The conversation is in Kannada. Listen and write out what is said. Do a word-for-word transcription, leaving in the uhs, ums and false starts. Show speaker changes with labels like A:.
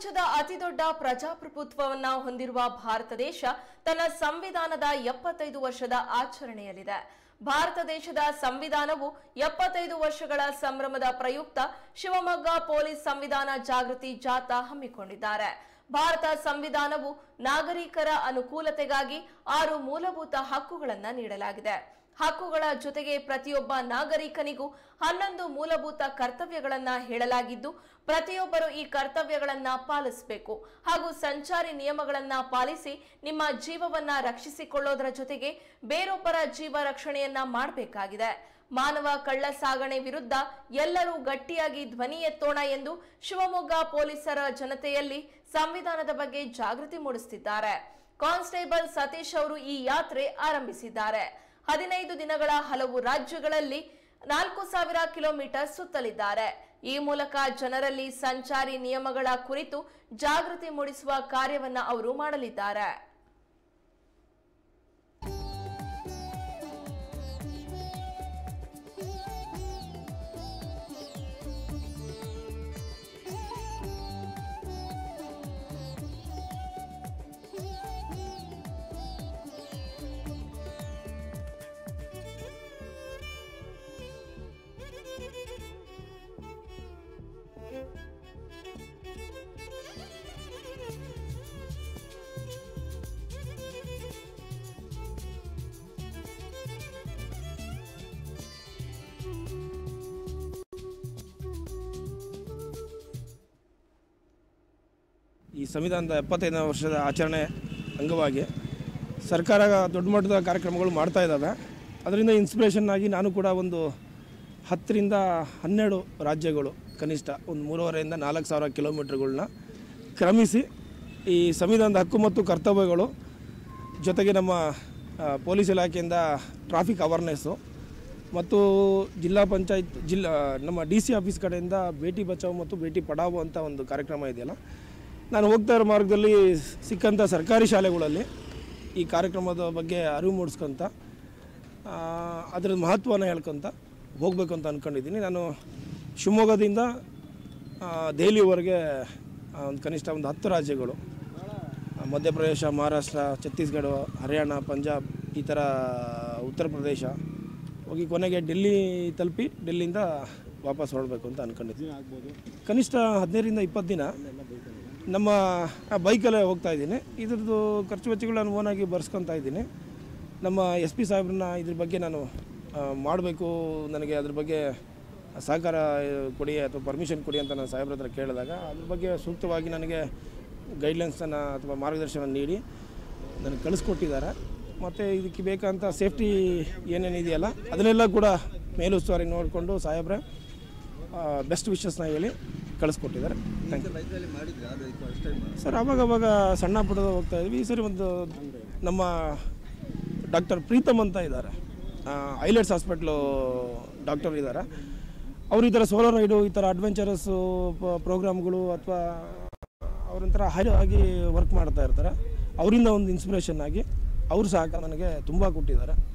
A: ಪ್ರಪಂಚದ ಅತಿದೊಡ್ಡ ಪ್ರಜಾಪ್ರಭುತ್ವವನ್ನ ಹೊಂದಿರುವ ಭಾರತ ದೇಶ ತನ್ನ ಸಂವಿಧಾನದ ಎಪ್ಪತ್ತೈದು ವರ್ಷದ ಆಚರಣೆಯಲ್ಲಿದೆ. ಭಾರತ ದೇಶದ ಸಂವಿಧಾನವು ಎಪ್ಪತ್ತೈದು ವರ್ಷಗಳ ಸಂಭ್ರಮದ ಪ್ರಯುಕ್ತ ಶಿವಮೊಗ್ಗ ಪೊಲೀಸ್ ಸಂವಿಧಾನ ಜಾಗೃತಿ ಜಾಥಾ ಹಮ್ಮಿಕೊಂಡಿದ್ದಾರೆ. ಭಾರತ ಸಂವಿಧಾನವು ನಾಗರಿಕರ ಅನುಕೂಲತೆಗಾಗಿ ಆರು ಮೂಲಭೂತ ಹಕ್ಕುಗಳನ್ನು ನೀಡಲಾಗಿದೆ. ಹಕ್ಕುಗಳ ಜೊತೆಗೆ ಪ್ರತಿಯೊಬ್ಬ ನಾಗರಿಕನಿಗೂ ಹನ್ನೊಂದು ಮೂಲಭೂತ ಕರ್ತವ್ಯಗಳನ್ನ ಹೇಳಲಾಗಿದ್ದು, ಪ್ರತಿಯೊಬ್ಬರು ಈ ಕರ್ತವ್ಯಗಳನ್ನ ಪಾಲಿಸಬೇಕು ಹಾಗೂ ಸಂಚಾರಿ ನಿಯಮಗಳನ್ನ ಪಾಲಿಸಿ ನಿಮ್ಮ ಜೀವವನ್ನ ರಕ್ಷಿಸಿಕೊಳ್ಳೋದರ ಜೊತೆಗೆ ಬೇರೊಬ್ಬರ ಜೀವ ರಕ್ಷಣೆಯನ್ನ ಮಾಡಬೇಕಾಗಿದೆ. ಮಾನವ ಕಳ್ಳ ಸಾಗಣೆ ವಿರುದ್ಧ ಎಲ್ಲರೂ ಗಟ್ಟಿಯಾಗಿ ಧ್ವನಿ ಎತ್ತೋಣ ಎಂದು ಶಿವಮೊಗ್ಗ ಪೊಲೀಸರ ಜನತೆಯಲ್ಲಿ ಸಂವಿಧಾನದ ಬಗ್ಗೆ ಜಾಗೃತಿ ಮೂಡಿಸುತ್ತಿದ್ದಾರೆ. ಕಾನ್ಸ್ಟೇಬಲ್ ಸತೀಶ್ ಅವರು ಈ ಯಾತ್ರೆ ಆರಂಭಿಸಿದ್ದಾರೆ. ಹದಿನೈದು ದಿನಗಳ ಹಲವು ರಾಜ್ಯಗಳಲ್ಲಿ ನಾಲ್ಕು ಸಾವಿರ ಕಿಲೋಮೀಟರ್ ಸುತ್ತಲಿದ್ದಾರೆ. ಈ ಮೂಲಕ ಜನರಲ್ಲಿ ಸಂಚಾರಿ ನಿಯಮಗಳ ಕುರಿತು ಜಾಗೃತಿ ಮೂಡಿಸುವ ಕಾರ್ಯವನ್ನ ಅವರು ಮಾಡಲಿದ್ದಾರೆ.
B: ಈ ಸಂವಿಧಾನದ ಎಪ್ಪತ್ತೈದನೇ ವರ್ಷದ ಆಚರಣೆ ಅಂಗವಾಗಿ ಸರ್ಕಾರ ದೊಡ್ಡ ಮಟ್ಟದ ಕಾರ್ಯಕ್ರಮಗಳು ಮಾಡ್ತಾ ಇದ್ದಾವೆ. ಅದರಿಂದ ಇನ್ಸ್ಪಿರೇಷನ್ ಆಗಿ ನಾನು ಕೂಡ ಒಂದು ಹತ್ತರಿಂದ ಹನ್ನೆರಡು ರಾಜ್ಯಗಳು ಕನಿಷ್ಠ ಒಂದು ಮೂರುವರೆಯಿಂದ ನಾಲ್ಕು ಸಾವಿರ ಕಿಲೋಮೀಟ್ರ್ಗಳನ್ನ ಕ್ರಮಿಸಿ ಈ ಸಂವಿಧಾನದ ಹಕ್ಕು ಮತ್ತು ಕರ್ತವ್ಯಗಳು ಜೊತೆಗೆ ನಮ್ಮ ಪೊಲೀಸ್ ಇಲಾಖೆಯಿಂದ ಟ್ರಾಫಿಕ್ ಅವೇರ್ನೆಸ್ಸು ಮತ್ತು ಜಿಲ್ಲಾ ಪಂಚಾಯತ್ ಜಿಲ್ಲಾ ನಮ್ಮ ಡಿ ಸಿ ಆಫೀಸ್ ಕಡೆಯಿಂದ ಬೇಟಿ ಬಚಾವ್ ಮತ್ತು ಬೇಟಿ ಪಡಾವೋ ಅಂತ ಒಂದು ಕಾರ್ಯಕ್ರಮ ಇದೆಯಲ್ಲ, ನಾನು ಹೋಗ್ತಾ ಇರೋ ಮಾರ್ಗದಲ್ಲಿ ಸಿಕ್ಕಂಥ ಸರ್ಕಾರಿ ಶಾಲೆಗಳಲ್ಲಿ ಈ ಕಾರ್ಯಕ್ರಮದ ಬಗ್ಗೆ ಅರಿವು ಮೂಡಿಸ್ಕೊತ ಅದರ ಮಹತ್ವನ ಹೇಳ್ಕೊತ ಹೋಗಬೇಕು ಅಂತ ಅಂದ್ಕೊಂಡಿದ್ದೀನಿ. ನಾನು ಶಿವಮೊಗ್ಗದಿಂದ ದೆಹಲಿವರೆಗೆ ಒಂದು ಕನಿಷ್ಠ ಒಂದು ಹತ್ತು ರಾಜ್ಯಗಳು, ಮಧ್ಯಪ್ರದೇಶ, ಮಹಾರಾಷ್ಟ್ರ, ಛತ್ತೀಸ್ಗಢ, ಹರಿಯಾಣ, ಪಂಜಾಬ್, ಈ ಥರ ಉತ್ತರ ಪ್ರದೇಶ ಹೋಗಿ ಕೊನೆಗೆ ಡೆಲ್ಲಿ ತಲುಪಿ ಡೆಲ್ಲಿಯಿಂದ ವಾಪಸ್ ಹೊರಡಬೇಕು ಅಂತ ಅಂದ್ಕೊಂಡಿದ್ದೀನಿ. ಕನಿಷ್ಠ ಹದಿನೈದರಿಂದ ಇಪ್ಪತ್ತು ದಿನ ನಮ್ಮ ಬೈಕಲ್ಲೇ ಹೋಗ್ತಾ ಇದ್ದೀನಿ. ಇದ್ರದ್ದು ಖರ್ಚು ವೆಚ್ಚಗಳನ್ನು ಓನಾಗಿ ಬರ್ಸ್ಕೊತಾ ಇದ್ದೀನಿ. ನಮ್ಮ ಎಸ್ ಪಿ ಸಾಹೇಬ್ರನ್ನ ಇದ್ರ ಬಗ್ಗೆ ನಾನು ಮಾಡಬೇಕು, ನನಗೆ ಅದ್ರ ಬಗ್ಗೆ ಸಹಕಾರ ಕೊಡಿ ಅಥವಾ ಪರ್ಮಿಷನ್ ಕೊಡಿ ಅಂತ ನಾನು ಸಾಹೇಬ್ರ ಹತ್ರ ಕೇಳಿದಾಗ ಅದ್ರ ಬಗ್ಗೆ ಸೂಕ್ತವಾಗಿ ನನಗೆ ಗೈಡ್ಲೈನ್ಸನ್ನು ಅಥವಾ ಮಾರ್ಗದರ್ಶನ ನೀಡಿ ನನಗೆ ಕಳಿಸ್ಕೊಟ್ಟಿದ್ದಾರೆ. ಮತ್ತು ಇದಕ್ಕೆ ಬೇಕಂತ ಸೇಫ್ಟಿ ಏನೇನಿದೆಯಲ್ಲ ಅದನ್ನೆಲ್ಲ ಕೂಡ ಮೇಲುಸ್ತುವಾರಿ ನೋಡಿಕೊಂಡು ಸಾಹೇಬ್ರೆ ಬೆಸ್ಟ್ ವಿಶಸ್ನ ಹೇಳಿ ಕಳಿಸ್ಕೊಟ್ಟಿದ್ದಾರೆ. Thank you sir. ಅವಾಗ ಅವಾಗ ಸಣ್ಣ ಪುಟ್ಟದ ಹೋಗ್ತಾ ಇದ್ವಿ. ಈ ಸರಿ ಒಂದು ನಮ್ಮ ಡಾಕ್ಟರ್ ಪ್ರೀತಮ್ ಅಂತ ಇದ್ದಾರೆ, ಐಲೆಟ್ಸ್ ಹಾಸ್ಪಿಟ್ಲು ಡಾಕ್ಟರ್ ಇದ್ದಾರೆ. ಅವರು ಈ ಥರ ಸೋಲೋ ರೈಡು, ಈ ಥರ ಅಡ್ವೆಂಚರಸ್ಸು ಪ್ರೋಗ್ರಾಮ್ಗಳು ಅಥವಾ ಅವರೊಂಥರ ಹೈ ಆಗಿ ವರ್ಕ್ ಮಾಡ್ತಾ ಇರ್ತಾರೆ. ಅವರಿಂದ ಒಂದು ಇನ್ಸ್ಪಿರೇಷನ್ ಆಗಿ ಅವರು ಸಹ ನನಗೆ ತುಂಬ ಕೊಟ್ಟಿದ್ದಾರೆ.